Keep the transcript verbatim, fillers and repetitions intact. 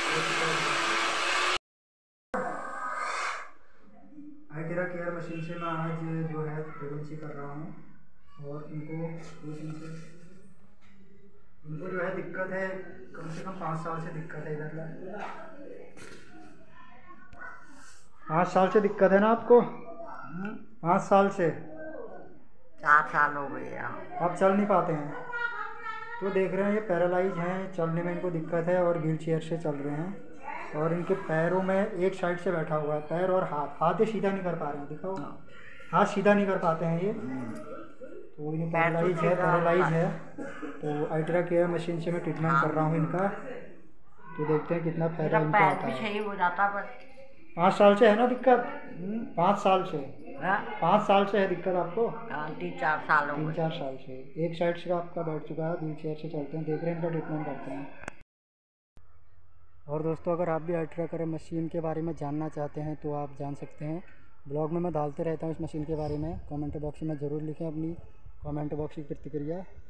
आइटेरा care machine से मैं आज जो है प्रेगनेंसी कर रहा हूँ और इनको मशीन से इनको जो है दिक्कत है, कम से कम पाँच साल से दिक्कत है। इधर पाँच साल से दिक्कत है ना आपको? पाँच साल से चार साल हो गए। आप चल नहीं पाते हैं तो देख रहे हैं ये पैरालाइज हैं, चलने में इनको दिक्कत है और व्हील चेयर से चल रहे हैं। और इनके पैरों में एक साइड से बैठा हुआ है, पैर और हाथ हाथ ये सीधा नहीं कर पा रहे हैं। दिखाओ, हाथ सीधा नहीं कर पाते हैं ये, तो इन्हें पैरालाइज है पैरालाइज है तो आइटेरा केयर मशीन से मैं ट्रीटमेंट कर रहा हूँ इनका। तो देखते हैं कितना फायदा इनको आता है। सही हो जाता बस। पाँच साल से है ना दिक्कत? पाँच साल से हाँ? पाँच साल से है दिक्कत आपको? तीन चार साल हो तीन चार साल से एक साइड से आपका बैठ चुका है, व्हील चेयर से चलते हैं। देख रहे हैं इनका ट्रीटमेंट करते हैं। और दोस्तों, अगर आप भी आइटेरा केयर मशीन के बारे में जानना चाहते हैं तो आप जान सकते हैं। ब्लॉग में मैं डालते रहता हूँ इस मशीन के बारे में। कमेंट बॉक्स में ज़रूर लिखें अपनी कमेंट बॉक्स की प्रतिक्रिया।